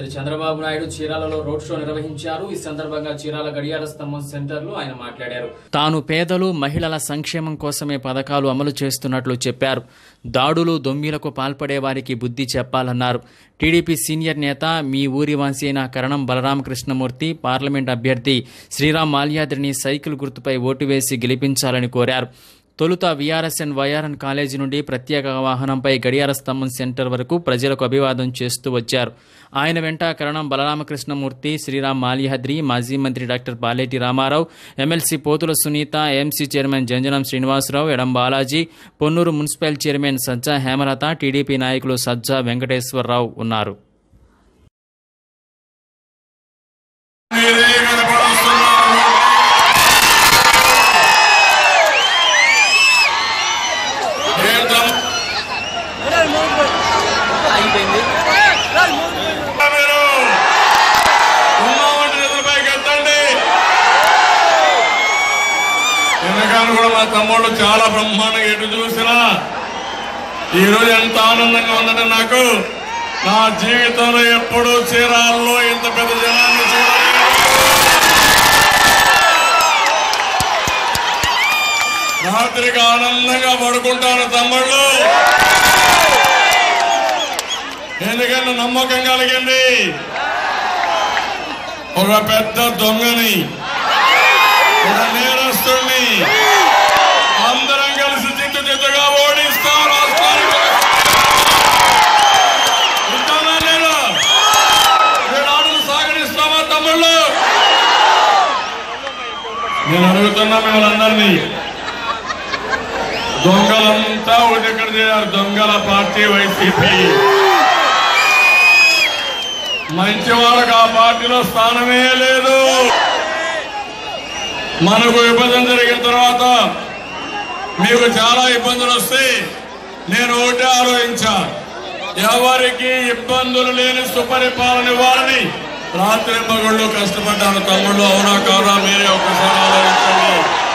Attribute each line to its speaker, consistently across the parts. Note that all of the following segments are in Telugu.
Speaker 1: ముఖ్యమంత్రి చంద్రబాబు నాయుడు చీరాలలో రోడ్ షో నిర్వహించారు. ఈ సందర్భంగా చీరాల గడియార స్తంభం సెంటర్లో ఆయన మాట్లాడారు. తాను పేదలు మహిళల సంక్షేమం కోసమే పథకాలు అమలు చేస్తున్నట్లు చెప్పారు. దాడులు దొంగిలకు పాల్పడే వారికి బుద్ధి చెప్పాలన్నారు. టీడీపీ సీనియర్ నేత మీ ఊరి వాసి అయిన కరణం బలరామకృష్ణమూర్తి పార్లమెంట్ అభ్యర్థి శ్రీరామ్ మాల్యాద్రిని సైకిల్ గుర్తుపై ఓటు వేసి గెలిపించాలని కోరారు. తొలుత వీఆర్ఎస్ఎన్ వైఆర్ఎన్ కాలేజీ నుండి ప్రత్యేక వాహనంపై గడియార స్తంభం సెంటర్ వరకు ప్రజలకు అభివాదం చేస్తూ వచ్చారు. ఆయన వెంట కరణం బలరామకృష్ణమూర్తి, శ్రీరామ్ మాల్యాద్రి, మాజీ మంత్రి doctor Paleti Ramarao, MLC Pothula Sunitha, AMC chairman Janjanam Srinivasarao, Edam Balaji, Ponnuru municipal chairman Sajja Hemalatha, TDP నాయకులు సజ్జా వెంకటేశ్వరరావు ఉన్నారు.
Speaker 2: కూడా మా తమ్ముళ్ళు చాలా బ్రహ్మాండంగా ఎటు చూసినా ఈరోజు ఎంత ఆనందంగా ఉందంటే నాకు నా జీవితంలో ఎప్పుడూ చీరాల్లో ఇంత పెద్ద జనాన్ని చూడాలి. రాత్రికి ఆనందంగా పడుకుంటాను తమ్ముళ్ళు, ఎందుకంటే నమ్మకం కలిగింది. ఒక పెద్ద దొంగని, ఒక నేరస్తుడిని అందరం కలిసి చిత్తుగా ఓడిస్తాం. రాష్ట్రానికి ఉంటానా లేదా? ఆటలు సాగనిస్తామా తమ్ముళ్ళు? నేను అడుగుతున్నా మిమ్మల్ని, దొంగలంతా ఇక్కడ చేయాలి. దొంగల పార్టీ వైసీపీ. మంచి వాళ్ళకి ఆ పార్టీలో స్థానమే లేదు. మనకు విభజన జరిగిన తర్వాత మీకు చాలా ఇబ్బందులు వస్తాయి. నేను ఒకటే ఆలోచించా, ఎవరికి ఇబ్బందులు లేని సుపరిపాలన ఇవ్వాలని రాత్రి పగళ్ళు కష్టపడ్డాను తమ్ముళ్ళు. అవునా కాదా? మీరే ఒక్కసారి ఆలోచించండి.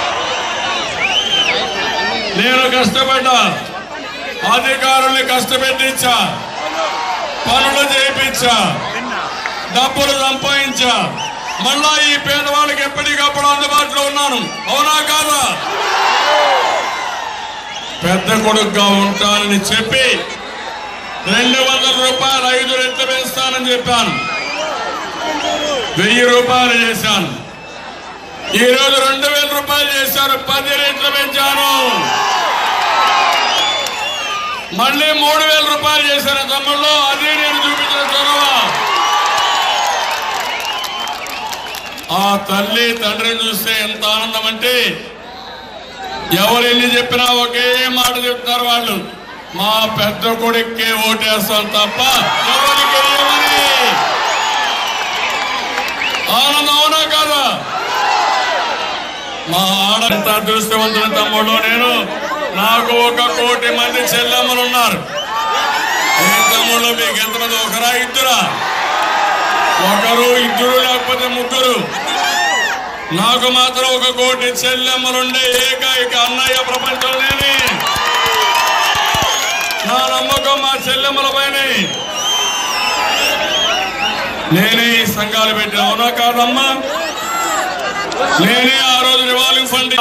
Speaker 2: నేను కష్టపడ్డా, అధికారుల్ని కష్టపెట్టించా, పనులు చేయించా, డబ్బులు సంపాదించా, మళ్ళా ఈ పేదవాళ్ళకి ఎప్పటికప్పుడు అందుబాటులో ఉన్నాను. అవునా కాదా? పెద్ద కొడుకుగా ఉంటానని చెప్పి 200 రూపాయలు 5 రెట్లు పెంచుతానని చెప్పాను. 1000 రూపాయలు చేశాను. ఈరోజు 2000 రూపాయలు చేశాను. 10 రెట్లు పెంచాను. మళ్ళీ 3000 రూపాయలు చేశాను తమ్ముళ్ళు. అది నేను చూపించిన చొరవ. ఆ తల్లి తండ్రిని చూస్తే ఎంత ఆనందం అంటే, ఎవరెన్ని చెప్పినా ఒకే మాట చెప్తారు వాళ్ళు, మా పెద్ద కొడుక్కే ఓటేస్తాం తప్ప ఎవరికి ఏమని. ఆనందం అవునా కాదా? మా ఆడంత అదృష్టవంతుల తమ్ముడు నేను. నాకు 1 కోటి మంది చెల్లెమ్మలు ఉన్నారు. ఏ తమ్ముళ్ళు మీకు ఎంతమంది? ఒకరా ఇద్దరా? ఒకరు ఇద్దరు లేకపోతే ముగ్గురు. నాకు మాత్రం 1 కోటి చెల్లెమ్మలుండే ఏకైక అన్నయ్య ప్రపంచంలోనే. నా నమ్మకం మా చెల్లెమ్మల పైన. నేనే ఈ సంఘాలు పెట్టిన. అవునా కాదమ్మా? నేనే ఆ రోజు రివాల్వింగ్ ఫండ్,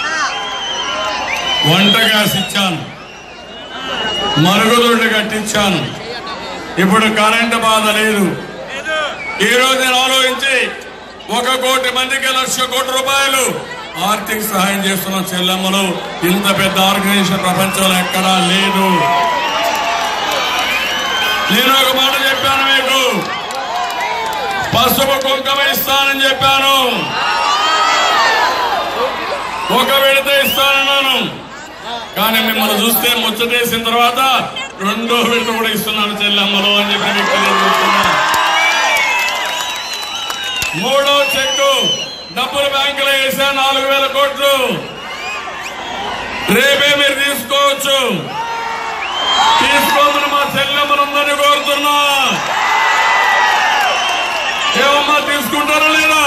Speaker 2: వంట గ్యాస్ ఇచ్చాను, మరుగుదొడ్లు కట్టించాను. ఇప్పుడు కరెంటు బాధ లేదు. ఈ రోజు నేను ఆలోచించి 1 కోటి మందికి 1,00,000 కోట్ల రూపాయలు ఆర్థిక సహాయం చేస్తున్న చెల్లెమ్మలు. ఇంత పెద్ద ఆర్గనైజేషన్ ప్రపంచంలో ఎక్కడా లేదు. నేను ఒక మాట చెప్పాను మీకు, పసుపు కుంకుమ ఇస్తానని చెప్పాను. 1 విడత ఇస్తానన్నాను. కానీ మిమ్మల్ని చూస్తే ముచ్చటేసిన తర్వాత 2వ విడత కూడా ఇస్తున్నాను చెల్లెమ్మలు అని చెప్పి మీకు తెలియజేస్తున్నా. 3వ చెక్కు డబ్బులు బ్యాంకులో వేసా 4,000 కోట్లు. రేపే మీరు తీసుకోవచ్చు. తీసుకోమని మా చెల్లెమ్మలందరినీ కోరుతున్నా. ఏమమ్మా, తీసుకుంటారా లేదా?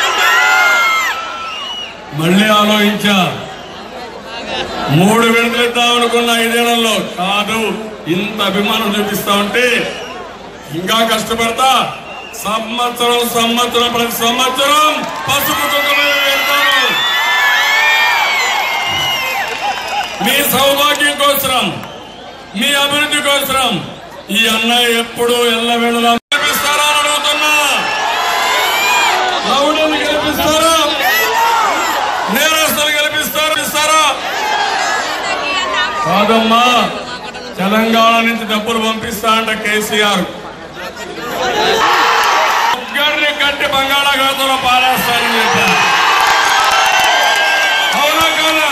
Speaker 2: మళ్ళీ ఆలోచించా, 3 విడతలు ఇద్దామనుకున్న 5 ఏళ్లలో కాదు. ఇంత అభిమానం చూపిస్తా ఉంటే ఇంకా కష్టపడతా సంవత్సరం ప్రతి సంవత్సరం పసుపు కుంకుమ వెళ్తాను. మీ సౌభాగ్యం కోసం, మీ అభివృద్ధి కోసం ఈ అన్నయ్య ఎప్పుడు ఎల్లవేళలా గెలిపిస్తారా అని అడుగుతున్నా. రౌడీని గెలిపిస్తారా? నేరస్తులు గెలిపిస్తారా? కాదమ్మా, తెలంగాణ నుంచి డబ్బులు పంపిస్తా అంట కేసీఆర్. ఒక్కరిని కట్టి బంగాళాఖాతంలో పారేస్తారని చెప్పారు. అవునా కాదా?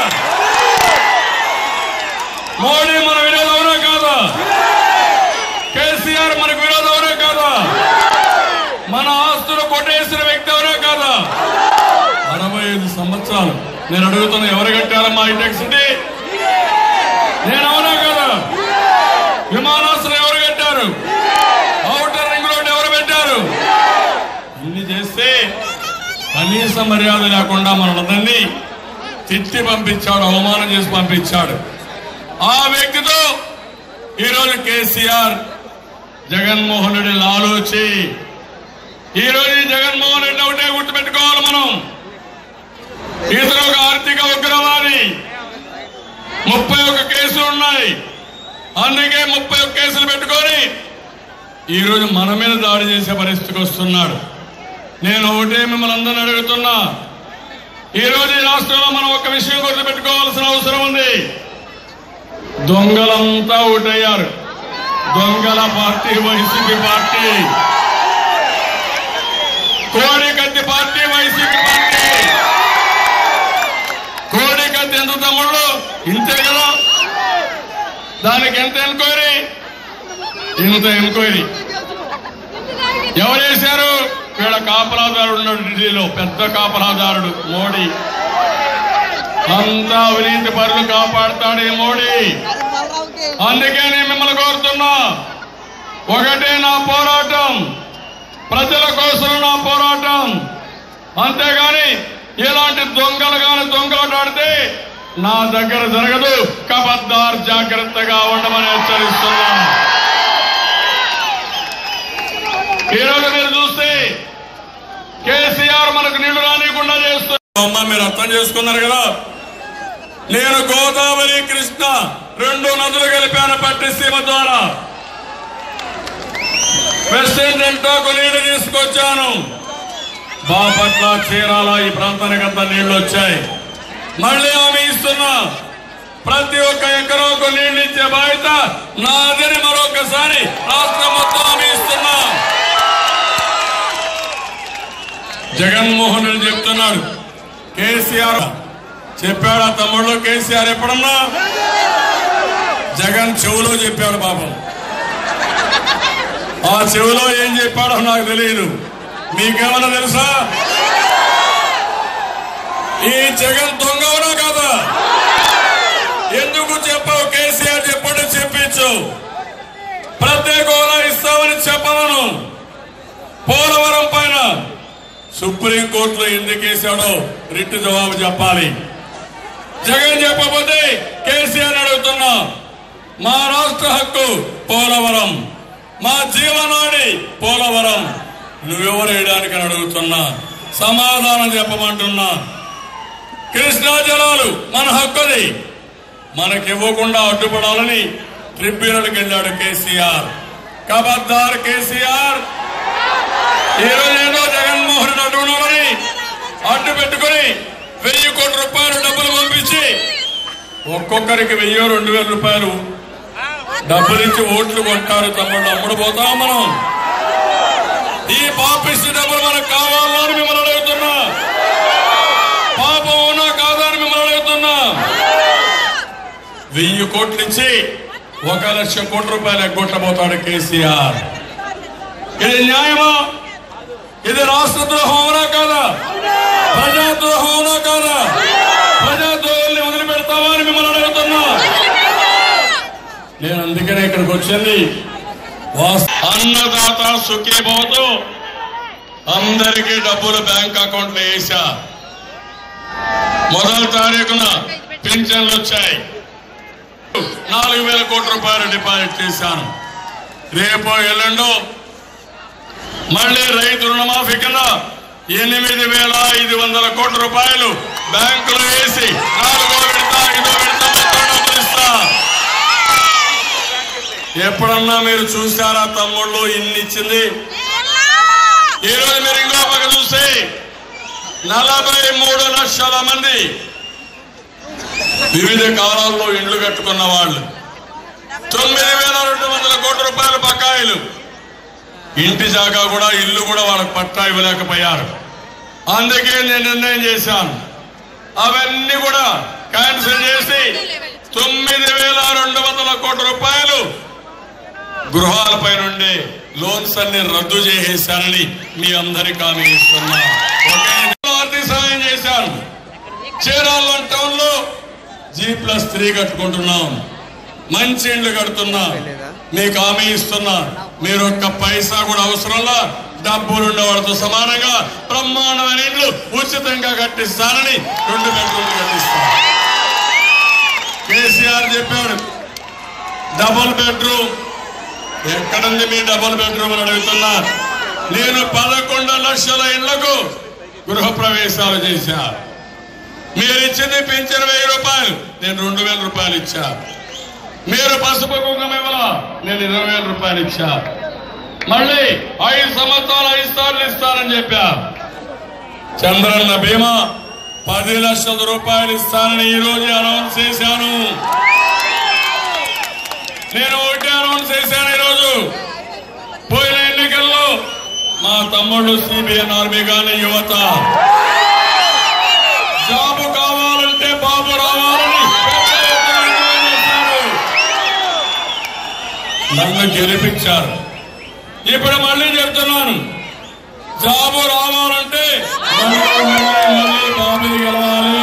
Speaker 2: మోడీ మన విరోధం అవునా కాదా? కేసీఆర్ మనకు విరోధం అవునా కాదా? మన ఆస్తులు కొట్టేసిన వ్యక్తి అవునా కాదా? 65 సంవత్సరాలు నేను అడుగుతున్నా, ఎవరు కట్టారమ్మా హైటెక్ సిటీ? నేను అవునా కదా? విమానాశ్రయం ఎవరు కట్టారు? ఔటర్ రింగ్ రోడ్ ఎవరు పెట్టారు? ఇన్ని చేస్తే కనీస మర్యాద లేకుండా మనలందరినీ తిట్టి పంపించాడు, అవమానం చేసి పంపించాడు. ఆ వ్యక్తితో ఈరోజు కేసీఆర్ జగన్మోహన్ రెడ్డి లాలోచి, ఈరోజు జగన్మోహన్ రెడ్డి ఒకటే గుర్తుపెట్టుకోవాలి మనం, ఇతను ఒక ఆర్థిక ఉగ్రవాది. 31 కేసులు ఉన్నాయి. అందుకే 31 కేసులు పెట్టుకొని ఈరోజు మన మీద దాడి చేసే పరిస్థితికి వస్తున్నాడు. నేను ఒకటే మిమ్మల్ని అందరినీ అడుగుతున్నా, ఈరోజు ఈ రాష్ట్రంలో మనం ఒక విషయం గుర్తుపెట్టుకోవాల్సిన అవసరం ఉంది. దొంగలంతా ఓటయ్యారు. దొంగల పార్టీ వైసీపీ పార్టీ, కోడికత్తి పార్టీ వైసీపీ పార్టీ. కోడికత్తి ఎంత తమ్ముళ్ళు? ఇంతే కదా? దానికి ఎంత ఎంక్వైరీ? ఇంత ఎంక్వైరీ. ఎవరు చేశారు? వీళ్ళ కాపలాదారుడు ఉన్నాడు ఢిల్లీలో, పెద్ద కాపలాదారుడు మోడీ. అంతా అవినీతి పరులు కాపాడుతాడు ఈ మోడీ. అందుకే నేను మిమ్మల్ని కోరుతున్నా, ఒకటే నా పోరాటం, ప్రజల కోసం నా పోరాటం. అంతేగాని ఇలాంటి దొంగలు కానీ దొంగలాడితే నా దగ్గర జరగదు. కబద్దార్, జాగ్రత్తగా ఉండమని హెచ్చరిస్తున్నా. ఈరోజు మీరు చూస్తే కేసీఆర్ మనకు నీళ్లు రానియకుండా చేస్తున్నా. మీరు అర్థం చేసుకున్నారు కదా? నేను గోదావరి, కృష్ణ 2 నదులు కలిపాను పట్టిసీమ ద్వారా. వెస్టర్న్ డెల్టాకు నీళ్లు తీసుకొచ్చాను. బాపట్ల, చీరాల ఈ ప్రాంతానికి అంతా నీళ్లు వచ్చాయి. మళ్ళీ హామీ ఇస్తున్నా, ప్రతి ఒక్క ఎకరాకు నీళ్లు ఇచ్చే బాధ్యత నాదని మరొకసారి రాష్ట్రం మొత్తం హామీ ఇస్తున్నా. జగన్మోహన్ రెడ్డి చెప్తున్నాడు, కేసీఆర్ చెప్పాడా తమ్ముళ్ళు? కేసీఆర్ ఎప్పుడన్నా జగన్ చెవులో చెప్పాడు పాపం. ఆ చెవులో ఏం చెప్పాడో నాకు తెలియదు. మీకేమన్నా తెలుసా? ఈ జగన్ దొంగవునా కాదా? ఎందుకు చెప్పావు? కేసీఆర్ చెప్పండి, చెప్పించు. ప్రత్యేక హోదా ఇస్తామని చెప్పమను. పోలవరం పైన సుప్రీంకోర్టులో ఎందుకు వేశాడో రిట్ జవాబు చెప్పాలి. జగన్ చెప్పకపోతే కేసీఆర్ అడుగుతున్నా, మా రాష్ట్ర హక్కు పోలవరం, మా జీవనాడి పోలవరం, నువ్వెవరు వేయడానికి అడుగుతున్నా, సమాధానం చెప్పమంటున్నా. కృష్ణా జలాలు మన హక్కుది, మనకివ్వకుండా అడ్డుపడాలని ట్రిబ్యునల్కి వెళ్ళాడు కేసీఆర్. కబద్దార్ కేసీఆర్. ఈరోజు ఏదో జగన్మోహన్ రెడ్డి అడ్డుకున్నామని అడ్డు పెట్టుకుని 1000 కోట్ల రూపాయలు డబ్బులు పంపించి ఒక్కొక్కరికి 1000-2000 రూపాయలు డబ్బులు ఇచ్చి ఓట్లు కొంటారు. తమ్ముళ్ళు అమ్ముడు పోతాం మనం. ఈ పాపిష్టి డబ్బులు మనకు కావాలని మిమ్మల్ని అడుగుతున్నా. పాపం ఉన్నా కాదా అని మిమ్మల్ని అడుగుతున్నా. 1000 కోట్లు ఇచ్చి 1,00,000 కోట్ల రూపాయలు ఎగ్గొట్టబోతాడు కేసీఆర్. ఇది న్యాయమా? ఇది రాష్ట్ర ద్రోహం అవునా కాదా? ప్రజాద్రోహం అవునా కాదా? ప్రజాద్రోహాన్ని వదిలిపెడతావా అని మిమ్మల్ని అడుగుతున్నా. నేను అందుకనే ఇక్కడికి వచ్చింది. అన్నదాత సుఖీభవతో అందరికీ డబ్బులు బ్యాంక్ అకౌంట్లో వేసా. 1వ తారీఖున పింఛన్లు వచ్చాయి. 4,000 కోట్ల రూపాయలు డిపాజిట్ చేశాను. రేపో ఎల్లుండో మళ్ళీ రైతు రుణమాఫీ కింద 8,500 కోట్ల రూపాయలు బ్యాంకులో వేసి 4వ విడత 5వ విడత డబ్బులు ఇస్తా. ఎప్పుడన్నా మీరు చూసారా తమ్ముళ్ళు ఇన్ని ఇచ్చింది? ఈరోజు మీరు ఇంకో పక్క చూస్తే 43 లక్షల మంది వివిధ కాలాల్లో ఇండ్లు కట్టుకున్న వాళ్ళు, 9,200 కోట్ల రూపాయల బకాయిలు, ఇంటి జాగా కూడా ఇల్లు కూడా వాళ్ళకి పట్టా ఇవ్వలేకపోయారు. అందుకే నేను నిర్ణయం చేశాను, అవన్నీ కూడా క్యాన్సిల్ చేసి 9,200 కోట్ల రూపాయలు గృహాలపై నుండి లోన్స్ అన్ని రద్దు చేసేశానని మీ అందరికీ హామీ ఇస్తున్నా. ఆర్థిక సహాయం చేశాను. చీరాల టౌన్ లో G+3 కట్టుకుంటున్నాం, మంచి ఇండ్లు కడుతున్నా. మీకు హామీ ఇస్తున్నా, మీరు ఒక్క పైసా కూడా అవసరంలా డబ్బులుండే వాళ్ళతో సమానంగా బ్రహ్మాండమైన ఇండ్లు ఉచితంగా కట్టిస్తానని 2 బెడ్రూమ్లు కట్టిస్తాను. కేసీఆర్ చెప్పాడు డబుల్ బెడ్రూమ్. ఎక్కడుంది మీ డబుల్ బెడ్రూమ్ అని అడుగుతున్నా. నేను 11 లక్షల ఇళ్లకు గృహ ప్రవేశాలు చేశా. మీరు ఇచ్చింది పింఛన్ 1000 రూపాయలు, నేను 2,000 రూపాయలు ఇచ్చా. మీరు పసుపు కుంకుమ ఇవ్వాలా, నేను 20,000 రూపాయలు ఇచ్చా. మళ్ళీ 5 సంవత్సరాలు 5 సార్లు ఇస్తానని చెప్పా. చంద్రన్న బీమా 10 లక్షల రూపాయలు ఇస్తానని ఈ రోజు అనౌన్స్ చేశాను. నేను ఒకటి అనౌన్స్ చేశాను. ఈరోజు పోయిన ఎన్నికల్లో మా తమ్ముళ్ళు సిబిఎన్ ఆర్మీ గాని యువత జాబు కావాలంటే బాబు రావాలని నన్ను గెలిపించారు. ఇప్పుడు మళ్ళీ చెప్తున్నాను, జాబు రావాలంటే మళ్ళీ బాబుని గెలవాలి.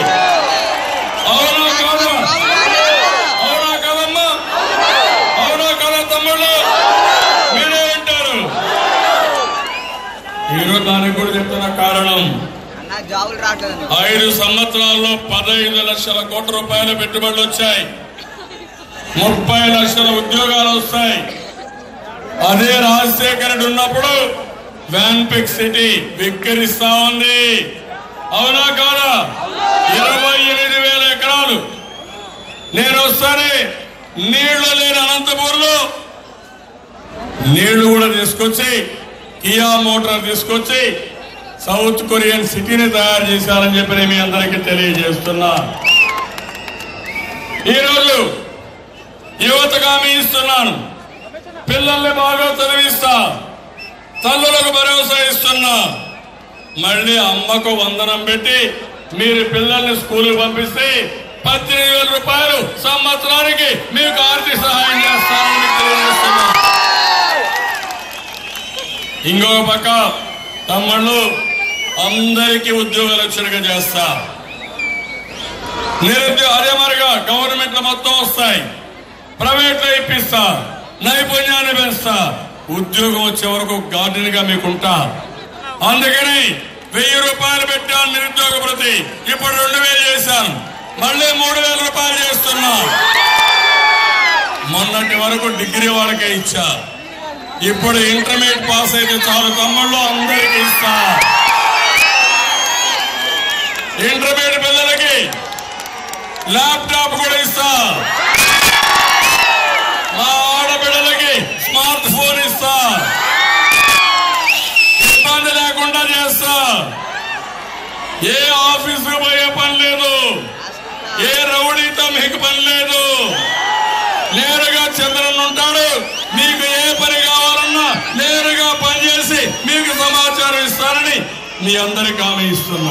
Speaker 2: అవునా కాదా? అవునా కదమ్మా? అవునా కదా తమ్ముళ్ళు? మీరే వింటారు. ఈరోజు దానికి కూడా చెప్తున్న కారణం, 5 సంవత్సరాల్లో 15 లక్షల కోట్ల రూపాయల పెట్టుబడులు వచ్చాయి, 30 లక్షల ఉద్యోగాలు వస్తాయి. అదే రాజశేఖర్ రెడ్డి ఉన్నప్పుడు వ్యాన్పిక్ సిటీ విక్కరిస్తా ఉంది. అవునా కాదా? 28,000 ఎకరాలు. నేను వస్తానే నీళ్లు లేని అనంతపూర్లో నీళ్లు కూడా తీసుకొచ్చి కియా మోటార్ తీసుకొచ్చి సౌత్ కొరియన్ సిటీని తయారు చేశారని చెప్పి నేను మీ అందరికీ తెలియజేస్తున్నా. ఈరోజు యువతగా హామీ ఇస్తున్నాను, పిల్లల్ని బాగా చదివిస్తా, తల్లులకు భరోసా ఇస్తున్నా. మళ్ళీ అమ్మకు వందనం పెట్టి మీరు పిల్లల్ని స్కూల్ పంపిస్తే 18,000 రూపాయలు సంవత్సరానికి మీకు ఆర్థిక సహాయం చేస్తానని తెలియజేస్తున్నా. ఇంకో పక్క తమ్ముళ్ళు అందరికీ ఉద్యోగాలు వచ్చేట్టుగా చేస్తా. నిరుద్యోగ అదే మరిగా గవర్నమెంట్ మొత్తం వస్తాయి, ప్రైవేట్ లో ఇప్పిస్తా, నైపుణ్యాన్ని పెంచుతా, ఉద్యోగం వచ్చే వరకు గార్డెన్ గా మీకుంటా. అందుకని 1000 రూపాయలు పెట్టాను నిరుద్యోగ ప్రతి, ఇప్పుడు 2,000 చేశాను, మళ్ళీ 3,000 రూపాయలు చేస్తున్నా. మొన్నటి వరకు డిగ్రీ వాళ్ళకే ఇచ్చా, ఇప్పుడు ఇంటర్మీడియట్ పాస్ అయితే చాలు తమ్ముళ్ళు అందరికీ ఇస్తా. ఇంటర్మీడియట్ పిల్లలకి ల్యాప్టాప్ కూడా ఇస్తా, మా ఆడబిడ్డలకి స్మార్ట్ ఫోన్ ఇస్తా, ఇబ్బంది లేకుండా చేస్తా. ఏ ఆఫీసుకు పోయే పని లేదు, ఏ రౌడీతో మీకు పని లేదు. నేరుగా చంద్రన్ ఉంటాడు, మీకు ఏ పని కావాలన్నా నేరుగా పనిచేసి మీకు సమాచారం ఇస్తారని మీ అందరికీ హామీ ఇస్తున్నా.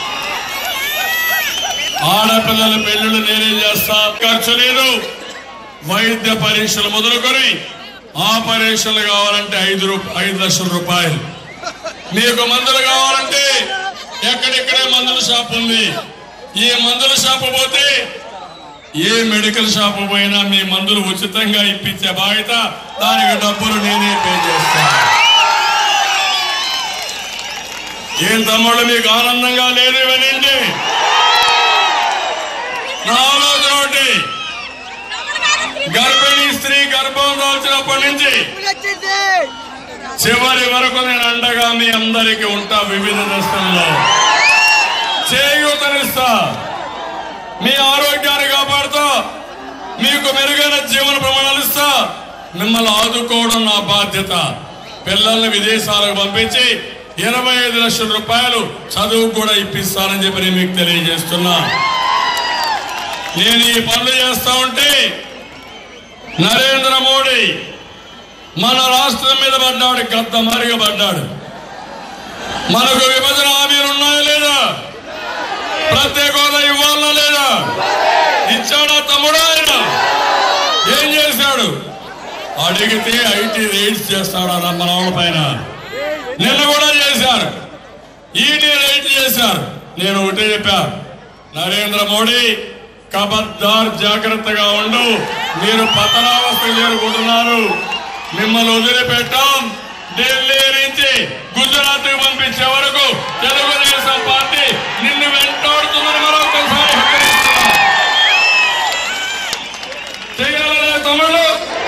Speaker 2: ఆడపిల్లల పెళ్లిళ్ళు నేనే చేస్తా, ఖర్చు లేదు. వైద్య పరీక్షలు మొదలుకొని ఆపరేషన్లు కావాలంటే 5 లక్షల రూపాయలు. మీకు మందులు కావాలంటే ఎక్కడెక్కడే మందుల షాప్ ఉంది. ఈ మందుల షాపు పోతే ఏ మెడికల్ షాపు పోయినా మీ మందులు ఉచితంగా ఇప్పించే బాధ్యత, దానికి డబ్బులు నేనే పే చేస్తా. ఏం తమ్ముళ్ళు మీకు ఆనందంగా లేదు ఇవన్నీ? నా ఆలోచన ఒకటి, గర్భిణీ స్త్రీ గర్భం దాల్చినప్పటి నుంచి చివరి వరకు నేను అండగా మీ అందరికీ ఉంటా. వివిధ దశల్లో చేయూతనిస్తా, మీ ఆరోగ్యాన్ని కాపాడుతా, మీకు మెరుగైన జీవన ప్రమాణాలు ఇస్తా. మిమ్మల్ని ఆదుకోవడం నా బాధ్యత. పిల్లల్ని విదేశాలకు పంపించి 25 లక్షల రూపాయలు చదువు కూడా ఇప్పిస్తానని చెప్పి నేను మీకు తెలియజేస్తున్నా. నేను ఈ పనులు చేస్తా ఉంటే నరేంద్ర మోడీ మన రాష్ట్రం మీద పడ్డాడు, గద్దమారిగా పడ్డాడు. మనకు విభజన హామీలు ఉన్నాయా లేదా? ప్రత్యేక హోదా ఇవ్వాలనా లేదా? ఇచ్చాడా తమ్ముడు? ఆయన ఏం చేశాడు? అడిగితే ఐటీ రైడ్స్ చేస్తాడు మన వాళ్ళ పైన. నిన్న కూడా చేశారు, ఈడీ రైడ్ చేశారు. నేను ఒకటే చెప్పా, నరేంద్ర మోడీ ఖబర్దార్, జాగ్రత్తగా ఉండు. మీరు పతనావస్థ చేరుకుంటున్నారు. మిమ్మల్ని వదిలిపెట్టాం. ఢిల్లీ నుంచి గుజరాత్ కు పంపించే వరకు తెలుగుదేశం పార్టీ నిన్ను వెంటాడుతుందని మరొకసారి హెచ్చరిస్తున్నా. చేయాలనే తమ్ముళ్ళు,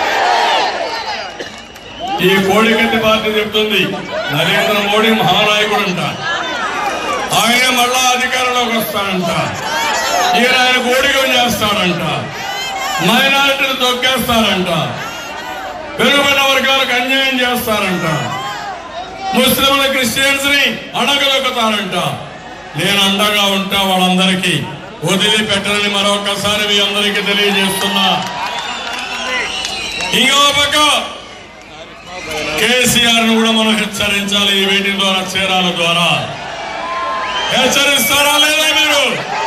Speaker 2: ఈ కోడికత్తి పార్టీ చెప్తుంది నరేంద్ర మోడీ మహానాయకుడు అంట, ఆయన మళ్ళా అధికారంలోకి వస్తాడంట, ఈయన ఆయన కోడికం చేస్తాడంట, మైనారిటీలు తొక్కేస్తారంట, వెనుకబడిన వర్గాలకు అన్యాయం చేస్తారంట, ముస్లింల క్రిస్టియన్స్ ని అడగదొక్కుతారంట. నేను అండగా ఉంటా, వాళ్ళందరికీ వదిలిపెట్టనని మరొకసారి మీ అందరికీ తెలియజేస్తున్నా. ఇంకో పక్క కేసీఆర్ ను కూడా మనం హెచ్చరించాలి. ఈ మీటింగ్ ద్వారా, చీరాల ద్వారా హెచ్చరిస్తారా లేదా మీరు?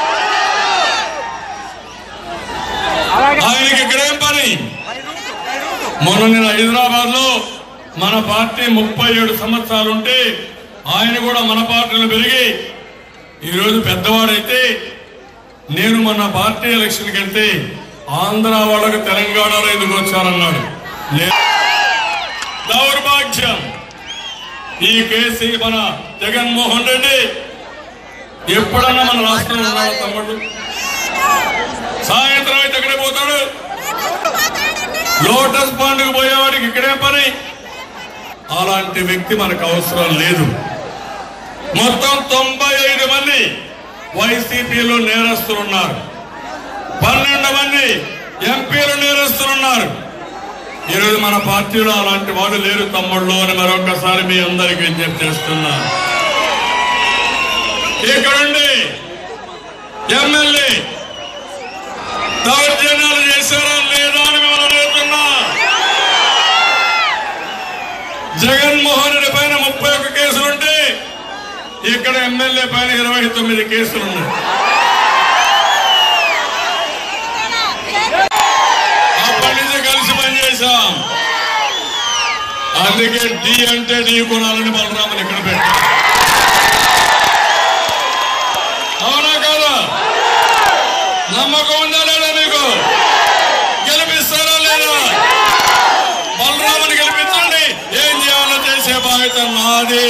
Speaker 2: ఆయనకి ఇక్కడేం పని? మొన్న నేను హైదరాబాద్ లో మన పార్టీ 37 సంవత్సరాలు ఉంటే ఆయన కూడా మన పార్టీలో పెరిగి ఈరోజు పెద్దవాడైతే, నేను మన పార్టీ ఎలక్షన్కి వెళ్తే ఆంధ్ర వాళ్ళకు తెలంగాణలో ఎందుకు వచ్చారన్నాడు. దౌర్భాగ్యం. ఈ కేసీ మన జగన్మోహన్ రెడ్డి ఎప్పుడన్నా మన రాష్ట్రంలో ఉన్నాడు తమ్ముడు? సాయంత్రం అయితే ఎక్కడే పోతాడు? లోటస్ పాండ్కు పోయేవాడికి ఇక్కడే పని. అలాంటి వ్యక్తి మనకు అవసరం లేదు. మొత్తం 95 మంది వైసీపీలో నేరస్తులున్నారు, 12 మంది ఎంపీలు నేరస్తులున్నారు. ఈరోజు మన పార్టీలో అలాంటి వాడు లేరు తమ్ముళ్ళు అని మరొకసారి మీ అందరికీ విజ్ఞప్తి చేస్తున్నా. ఇక్కడుండి ఎమ్మెల్యే దౌర్జన్యాలు చేశారా లేదా అని మిమ్మల్ని అడుగుతున్నా. జగన్మోహన్ రెడ్డి పైన 31 కేసులుంటే ఇక్కడ ఎమ్మెల్యే పైన 29 కేసులున్నాయి. అప్పటి నుంచి కలిసి పనిచేశాం. అందుకే డి అంటే ఢీ కొనాలని బలరామని ఇక్కడ పెట్టాం. అవునా కాదా? నమ్మకం ఉందా లేదా మీకు? గెలిపిస్తారా లేదా? బలరామని గెలిపించండి. ఏం చేయాలో చేసే బాధ్యత నాది.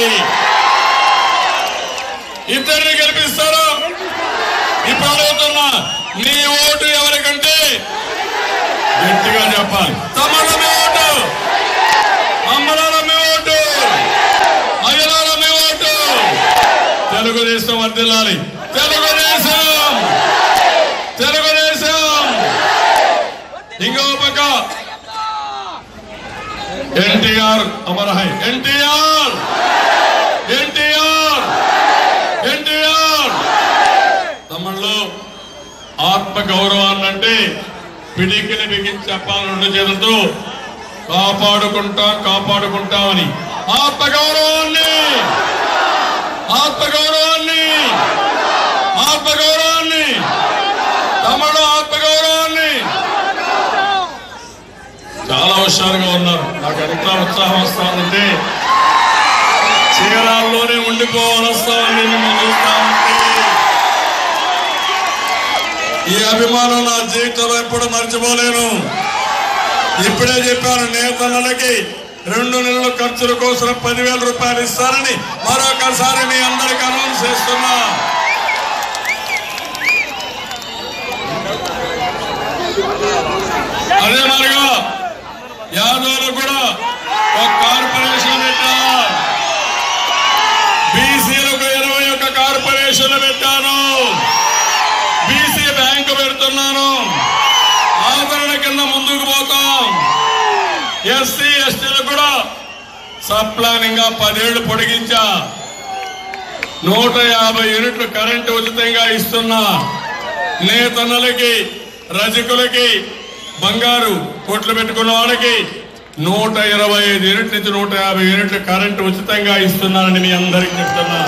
Speaker 2: ఇద్దరిని గెలిపిస్తారా? ఇప్పుడు అడుగుతున్నా, మీ ఓటు ఎవరికంటే గట్టిగా చెప్పాలి. తమ్ముళ్ళ మీ ఓటు, అమ్మలాల మీ ఓటు, అయ్యలాల మీ ఓటు. తెలుగుదేశం వర్ధిల్లాలి. తెలుగుదేశం, తెలుగుదేశం. ఇంకో పక్క ఎన్టీఆర్ అమరహై. ఎన్టీఆర్, ఎన్టీఆర్, ఎన్టీఆర్. తమ్ముళ్ళు, ఆత్మ గౌరవాన్ని అంటే పిడికిని బిగించి చెప్పాలి 2 చేతులతో. కాపాడుకుంటాం, కాపాడుకుంటామని ఆత్మగౌరవాన్ని, ఆత్మగౌరవాన్ని, ఆత్మగౌరవాన్ని, తమ్ముడు ఆత్మగౌరవాన్ని. చాలా హుషారుగా ఉన్నారు. నాకు ఎంత ఉత్సాహం వస్తానంటే చీరాల్లోనే ఉండిపోవాలి వస్తామని మిమ్మల్ని చూస్తా ఉంటే ఈ అభిమానం నా జీవితంలో ఎప్పుడు మర్చిపోలేను. ఇప్పుడే చెప్పాను, నేతన్నలకి 2 నెలల ఖర్చుల కోసం 10,000 రూపాయలు ఇస్తారని మరొకసారి మీ అందరికి అనౌన్స్ చేస్తున్నా. అదే మరిగా యాదవ్లు కూడా ఒక కార్పొరేషన్ పెట్టారు. లెక్క పెడుతున్నాను. ఆదరణ కింద ముందుకు పోతాం. ఎస్సీ ఎస్టీలు కూడా సబ్ ప్లానింగ్ గా 10 ఏళ్లు పొడిగించా. 150 యూనిట్లు కరెంటు ఉచితంగా ఇస్తున్నా. నేతన్నలకి, రజకులకి, బంగారు కొట్లు పెట్టుకున్న వాళ్ళకి 125 యూనిట్ల నుంచి 150 యూనిట్లు కరెంటు ఉచితంగా ఇస్తున్నానని మీ అందరికీ చెప్తున్నా.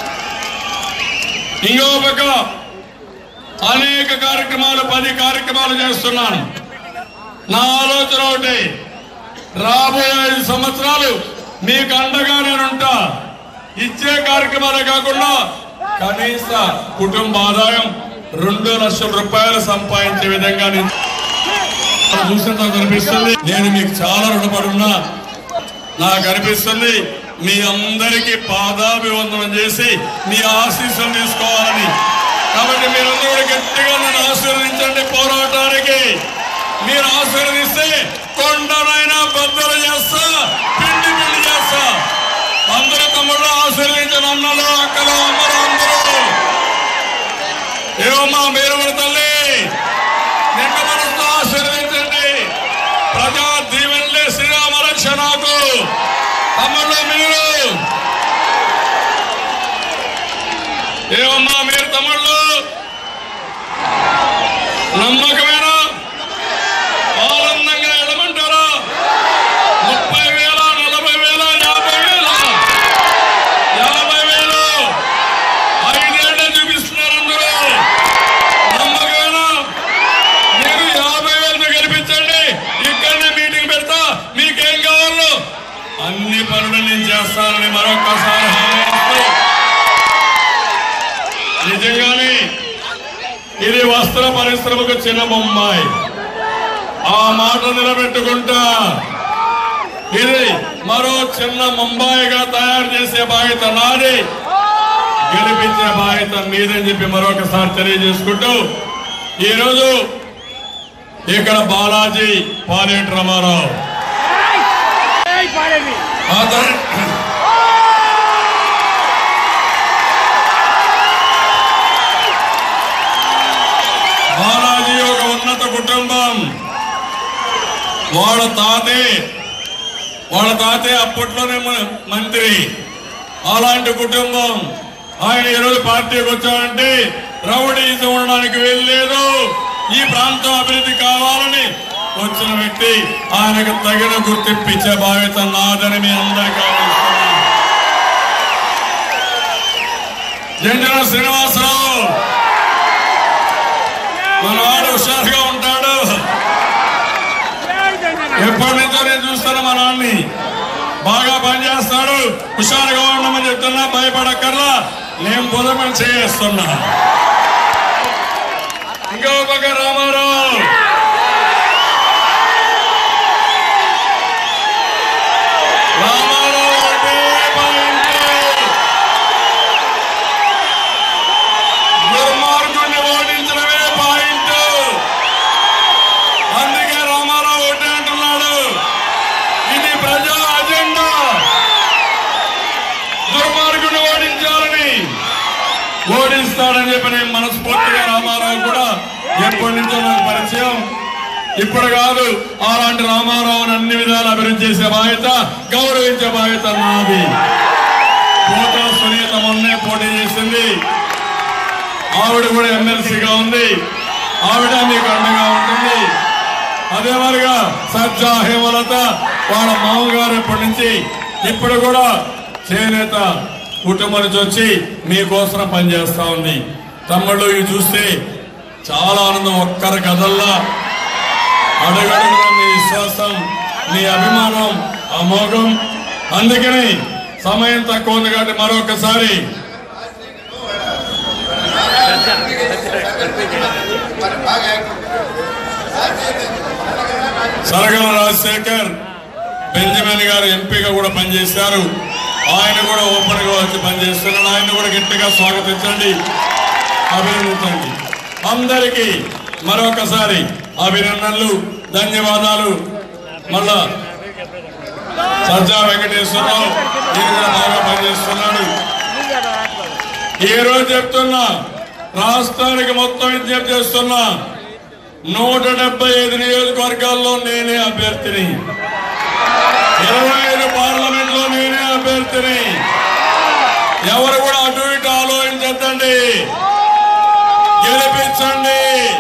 Speaker 2: ఇంకో పక్క అనేక కార్యక్రమాలు 10 కార్యక్రమాలు చేస్తున్నాను. నా ఆలోచన ఒకటి, రాబోయే 5 సంవత్సరాలు మీకు అండగా నేనుంటా. ఇచ్చే కార్యక్రమాలే కాకుండా కనీస కుటుంబ ఆదాయం 2 లక్షల రూపాయలు సంపాదించే విధంగా చూసిన అనిపిస్తుంది. నేను మీకు చాలా రుణపడి ఉన్నా. నాకు అనిపిస్తుంది మీ అందరికీ పాదాభివందనం చేసి మీ ఆశీస్సులు తీసుకోవాలని. కాబట్టి మీరందరూ కూడా గట్టిగా నన్ను ఆశీర్వదించండి. పోరాటానికి మీరు ఆశీర్వదిస్తే కొండనైనా బద్దలు చేస్తా, పిండి పిండి చేస్తా. అందరూ తమ్ముళ్ళు ఆశీర్వదించిన అన్నలు, అక్కలు, అమ్మలు అందరూ ఏమమ్మా మీరు కూడా తల్లి నిండు మనసుతో ఆశీర్వదించండి. ప్రజా దీవెనలే శ్రీరామ రక్ష నాకు. తమ్ముళ్ళు మీరు ఏమమ్మా మీరు తమ్ముళ్ళు నమ్మకమేనా? ఆనందంగా ఎడమంటారా? 30,000, 40,000, 50,000 5 ఏళ్లే చూపిస్తున్నారు అందరూ. నమ్మకమేనా? మీరు 50,000 గెలిపించండి. ఇక్కడనే మీటింగ్ పెడతా. మీకేం కావాలో అన్ని పనులు నేను చేస్తానని మరొక్కసారి హామీ ఇస్తూ, నిజంగానే ఇది వస్త్ర పరిశ్రమకు చిన్న బొమ్మాయి. ఆ మాట నిలబెట్టుకుంటా. ఇది మరో చిన్న ముంబాయిగా తయారు చేసే బాధ్యత నాది, గెలిపించే బాధ్యత మీదని చెప్పి మరొకసారి తెలియజేసుకుంటూ, ఈరోజు ఇక్కడ బాలాజీ పాలేటి రామారావు బాలాజీ ఒక ఉన్నత కుటుంబం. వాళ్ళ తాతే అప్పట్లోనే మంత్రి. అలాంటి కుటుంబం. ఆయన ఈరోజు పార్టీకి వచ్చాడంటే రౌడీజం ఉండడానికి వెళ్ళలేదు. ఈ ప్రాంతం అభివృద్ధి కావాలని వచ్చిన వ్యక్తి. ఆయనకు తగిన గుర్తింపు ఇచ్చే బాధ్యత నాదని మీ అందరికీ ఆలోచిస్తున్నాను. జంజన శ్రీనివాసరావు మనవాడు హుషారుగా ఉంటాడు. ఎప్పటి నుంచో నేను చూస్తాను మా నాన్ని. బాగా పనిచేస్తాడు. హుషారుగా ఉండమని చెప్తున్నా. భయపడక్కర్లా. నేను పొదమని చేస్తున్నా. ఇంకో పక్క రామారావు దుర్మార్గుడిని ఓడించడమే పాయింట్. అందుకే రామారావు ఒకటే అంటున్నాడు, ఇది ప్రజా అజెండా. దుర్మార్గుడిని ఓడించాలని. ఓడిస్తాడని చెప్పి నేను మనస్ఫూర్తిగా రామారావు కూడా ఎప్పటి నుంచో నాకు పరిచయం. ఇప్పుడు కాదు, అలాంటి రామారావుని అన్ని విధాలు అభివృద్ధి చేసే బాధ్యత, గౌరవించే బాధ్యత నాది. పోతా సునీత మొన్నే పోటీ చేసింది. ఆవిడ కూడా ఎమ్మెల్సీగా ఉంది. ఆవిడ మీకు అండగా ఉంటుంది. అదే మరిగా సజ్జా హేమలత వాళ్ళ మామగారు ఇప్పటి నుంచి ఇప్పుడు కూడా చేనేత కుటుంబం నుంచి వచ్చి మీకోసం పనిచేస్తా ఉంది. తమ్ముళ్ళు ఇవి చూస్తే చాలా ఆనందం. ఒక్కరి కథల్లా అడుగడుగున మీ విశ్వాసం, మీ అభిమానం అమోఘం. అందుకని సమయం తక్కువ ఉంది కాబట్టి మరొకసారి సరగల రాజశేఖర్ బెంజమిన్ గారు ఎంపీగా కూడా పనిచేశారు. ఆయన కూడా ఓపెన్ గా వచ్చి పనిచేస్తున్నాడు. ఆయన కూడా గట్టిగా స్వాగతించండి, అభినందించండి. అందరికీ మరొకసారి అభినందనలు, ధన్యవాదాలు. మళ్ళా సజ్జా వెంకటేశ్వరరావు ఈయన కూడా బాగా పనిచేస్తున్నాడు. ఈ రోజు చెప్తున్నా, రాష్ట్రానికి మొత్తం విజ్ఞప్తి చేస్తున్నా 175 నియోజకవర్గాల్లో నేనే అభ్యర్థిని, 25 పార్లమెంట్ లో నేనే అభ్యర్థిని. ఎవరు కూడా అటు ఇటు ఆలోచించండి, గెలిపించండి.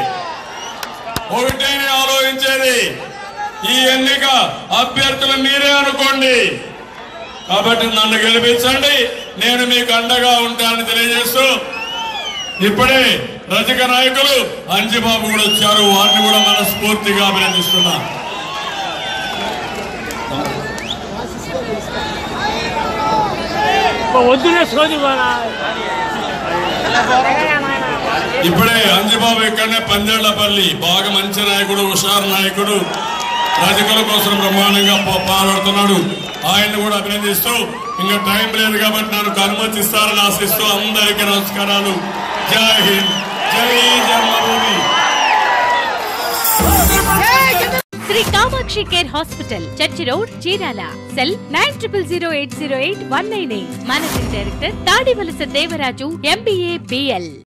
Speaker 2: ఒకటే ఆలోచించేది, ఈ ఎన్నిక అభ్యర్థులు మీరే అనుకోండి. కాబట్టి నన్ను గెలిపించండి, నేను మీకు అండగా ఉంటానని తెలియజేస్తూ ఇప్పుడే రజక నాయకులు అంజిబాబు కూడా వచ్చారు, వారిని కూడా మనస్ఫూర్తిగా అభినందిస్తున్నా. ఇప్పుడే అంజిబాబు ఇక్కడనే పందేళ్లపల్లి బాగా మంచి నాయకుడు, హుషారు నాయకుడు, రజకుల కోసం బ్రహ్మాండంగా పాల్గొడుతున్నాడు. ఆయన్ని కూడా అభినందిస్తూ ఇంకా టైం లేదు కాబట్టి నాకు అనుమతిస్తారని ఆశిస్తూ అందరికీ నమస్కారాలు. జై హింద్, జై జన్మభూమి.
Speaker 3: Shri Kamakshi care hospital, church road, Chirala. Cell 9000808198. Managing director Tadivalasa Devaraju, MBA, BL.